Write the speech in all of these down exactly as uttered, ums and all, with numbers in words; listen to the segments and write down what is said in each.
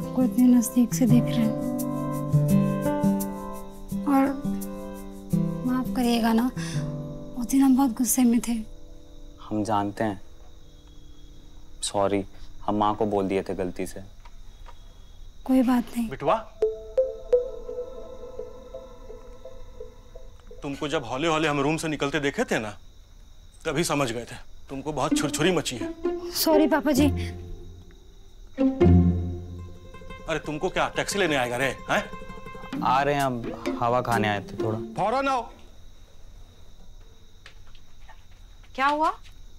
आपको इतने नजदीक से देख रहे हैं। और माफ करिएगा ना, उस दिन हम बहुत गुस्से में थे। हम जानते हैं, सॉरी, हम माँ को बोल दिए थे गलती से। कोई बात नहीं। बिटवा, तुमको जब हौले हौले हम रूम से निकलते देखे थे ना, तभी समझ गए थे तुमको बहुत छुरछुरी मची है। सॉरी पापा जी। अरे तुमको क्या टैक्सी लेने आएगा रे? हैं? आ रहे हैं, अब हवा खाने आए थे थोड़ा। फौरन आओ। क्या हुआ?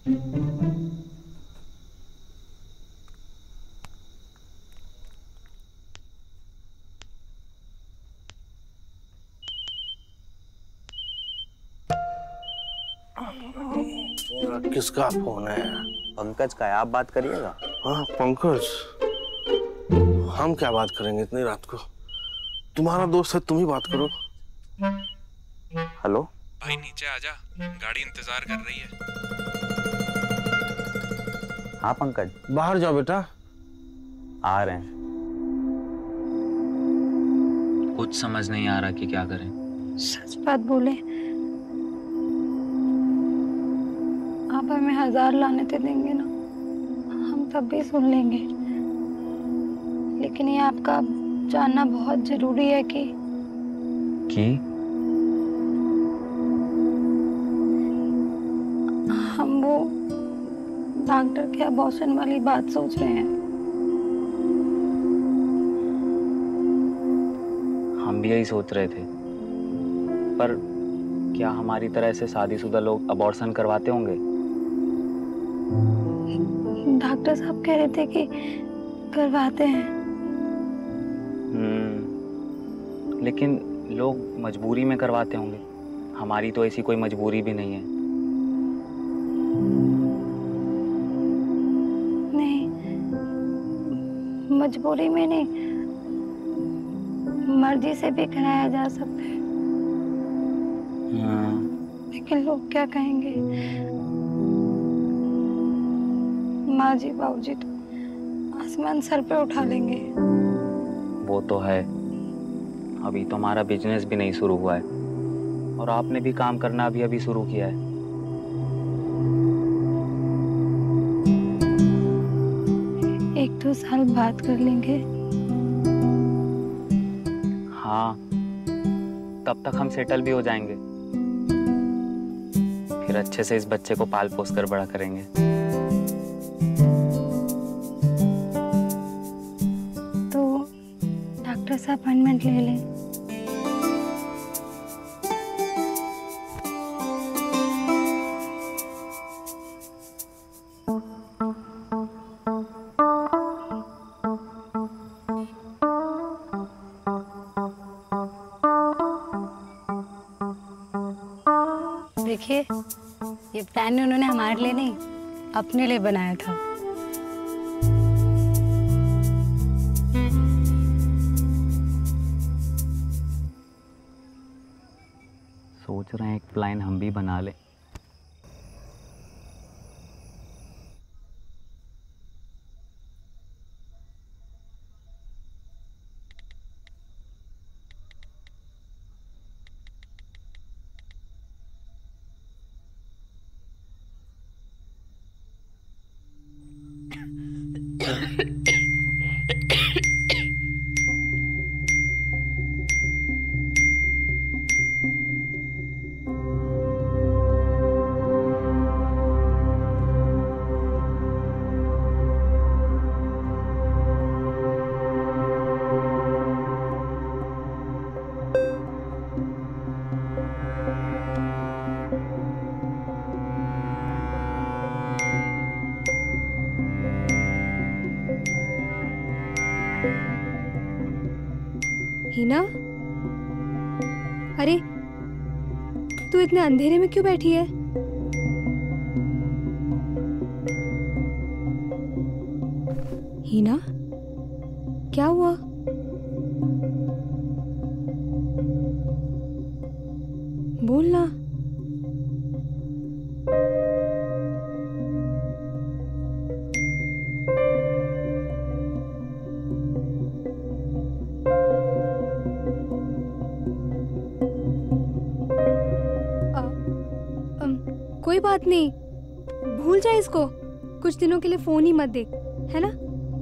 किसका फोन है? पंकज का है, आप बात करिएगा। हाँ पंकज, हम क्या बात करेंगे इतनी रात को? तुम्हारा दोस्त है, तुम ही बात करो। हेलो भाई, नीचे आजा, गाड़ी इंतजार कर रही है। हाँ पंकज, बाहर जाओ बेटा। आ रहे हैं। कुछ समझ नहीं आ रहा कि क्या करें। सच बात बोले, आप हमें हजार लानतें देंगे ना, हम तब भी सुन लेंगे। लेकिन ये आपका जानना बहुत जरूरी है कि कि हम वो डॉक्टर के अबॉर्शन वाली बात सोच रहे हैं। हम भी यही सोच रहे थे, पर क्या हमारी तरह से शादीशुदा लोग अबॉर्शन करवाते होंगे? डॉक्टर साहब कह रहे थे कि करवाते हैं। हम्म, लेकिन लोग मजबूरी में करवाते होंगे। हमारी तो ऐसी कोई मजबूरी भी नहीं है। नहीं, मजबूरी में नहीं, मर्जी से भी कराया जा सकता है। हाँ। लेकिन लोग क्या कहेंगे? माँ जी बाबूजी तो आसमान सर पे उठा लेंगे। वो तो है, अभी तो हमारा बिजनेस भी नहीं शुरू हुआ है और आपने भी काम करना अभी अभी शुरू किया है। एक दो साल बात कर लेंगे। हाँ, तब तक हम सेटल भी हो जाएंगे, फिर अच्छे से इस बच्चे को पाल पोस कर बड़ा करेंगे। तो डॉक्टर से अपॉइंटमेंट ले लें। देखिए, ये प्लान उन्होंने हमारे लिए नहीं, अपने लिए बनाया था। सोच रहे हैं एक प्लान हम भी बना लें। हीना, अरे तू इतने अंधेरे में क्यों बैठी है? हीना, क्या हुआ? बोलना। कोई बात नहीं, भूल जा इसको। कुछ दिनों के लिए फोन ही मत देख, है ना?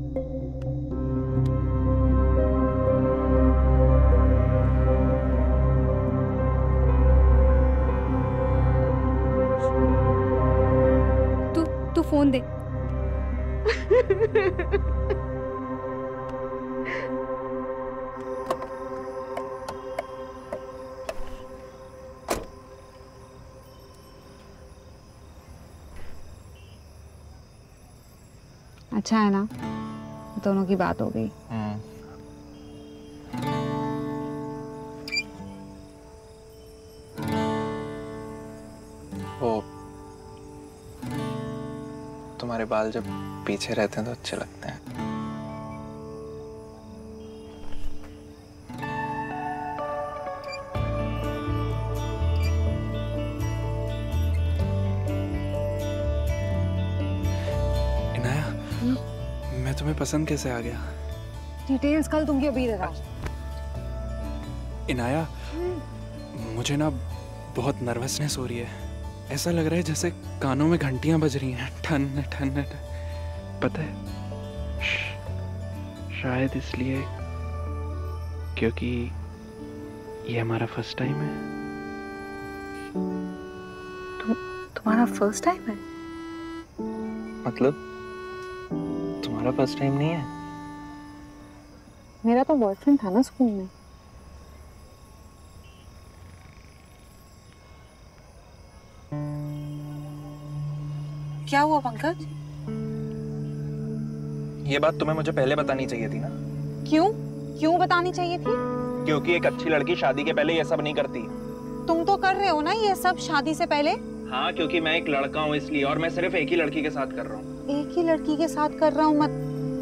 तू तू फोन दे। अच्छा है ना, दोनों की बात हो गई। वो तुम्हारे बाल जब पीछे रहते हैं तो अच्छे लगते हैं। मैं तुम्हें पसंद कैसे आ गया? डिटेल्स कल तुम क्यों भी दे रहा? इनाया, मुझे ना बहुत नर्वसनेस हो रही है। ऐसा लग रहा है जैसे कानों में घंटियां बज रही हैं, ठन ठन ठन। पता है, शायद इसलिए क्योंकि ये हमारा फर्स्ट टाइम है। तुम तुम्हारा फर्स्ट टाइम है? मतलब तुम्हारा फर्स्ट टाइम नहीं है? मेरा तो बॉयफ्रेंड था ना स्कूल में। क्या हुआ पंकज? ये बात तुम्हें मुझे पहले बतानी चाहिए थी ना। क्यों क्यों बतानी चाहिए थी? क्योंकि एक अच्छी लड़की शादी के पहले ये सब नहीं करती। तुम तो कर रहे हो ना ये सब शादी से पहले। हाँ, क्योंकि मैं एक लड़का हूँ इसलिए, और मैं सिर्फ एक ही लड़की के साथ कर रहा हूँ। एक ही लड़की के साथ कर रहा हूँ मत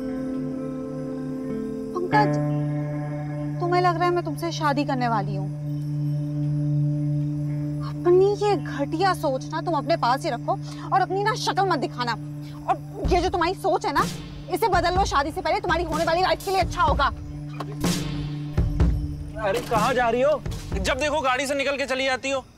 पंकज, तुम्हें लग रहा है मैं तुमसे शादी करने वाली हूँ? अपनी ये घटिया सोच ना तुम अपने पास ही रखो और अपनी ना शक्ल मत दिखाना। और ये जो तुम्हारी सोच है ना, इसे बदल लो। शादी से पहले तुम्हारी होने वाली लाइफ के लिए अच्छा होगा। अरे कहाँ जा रही हो? जब देखो गाड़ी से निकल के चली जाती हो।